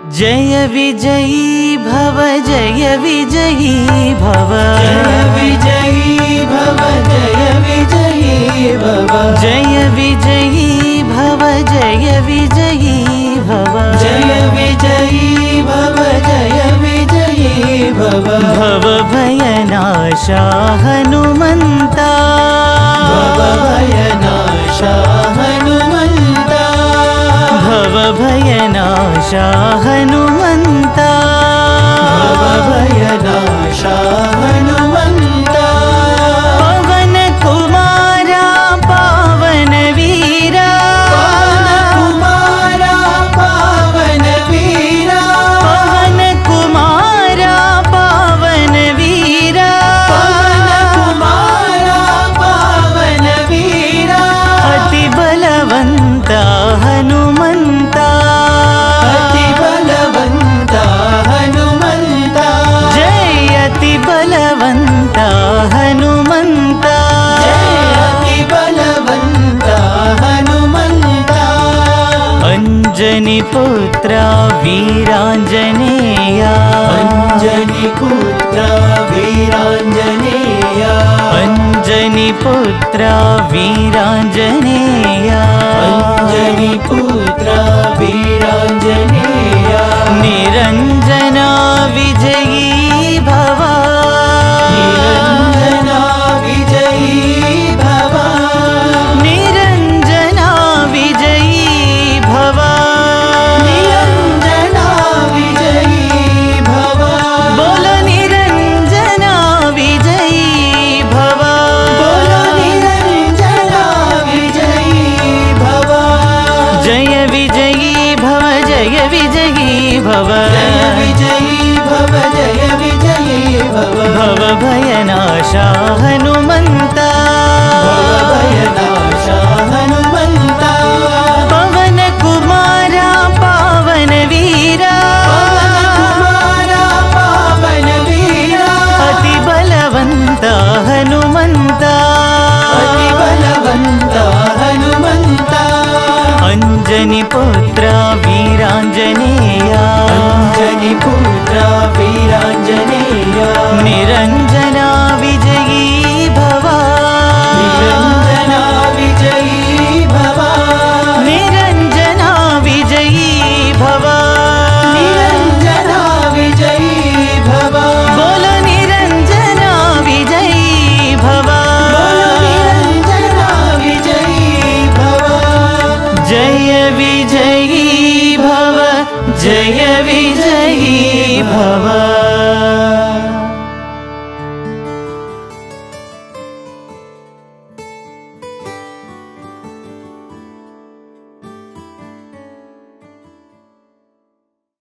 जय विजयी भव जय विजयी भव जय विजयी भव जय विजयी भव जय विजयी भव जय विजयी भव जय विजयी भव जय विजयी भव भव भयनाशा हनुमन्ता भव भयनाशा हनुमन्ता भव भयनाशा हनुमन्ता भव भयनाशा हनुमन्ता पवन कुमारा पावन वीरा कुमारा पावन वीरा पवन कुमारा पावन वीरा कुमारा पावन वीरा अति बलवंता हनुमंता अति बलवंता हनुमंता जय अति बलवंता हनुमंता जय अति बलवंता हनुमंता अंजनीपुत्र वीरांजनेया अंजनीपुत्र वीरांजनेया अंजनीपुत्र वीरांजनेया अंजनीपुत्र वीरांजनेया निरंजना विजयी भवा निरंजना विजयी भवा निरंजना विजयी भवा निरंजना विजयी भवा बोलो निरंजना विजयी भवा बोलो निरंजना विजयी भवा जय विजयी भव जय विजयी भव जय विजयी भव जय विजयी भव भव भयनाशा हनुमन्ता भव भयनाशा हनुमन्ता पवन कुमारा पावन वीरा कुमारा पावन वीरा अति बलवंता हनुमंता अति बलवंता हनुमंता अंजनीपुत्र वीरांजनेया अंजनीपुत्र वीरांजनेया निरंजना विजयी भवा निरंजना विजयी भवा निरंजना विजयी भवा निरंजना विजयी भवा बोलो निरंजना विजयी भवा बोलो निरंजना विजयी भवा जय विजयी भव जय विजयी भव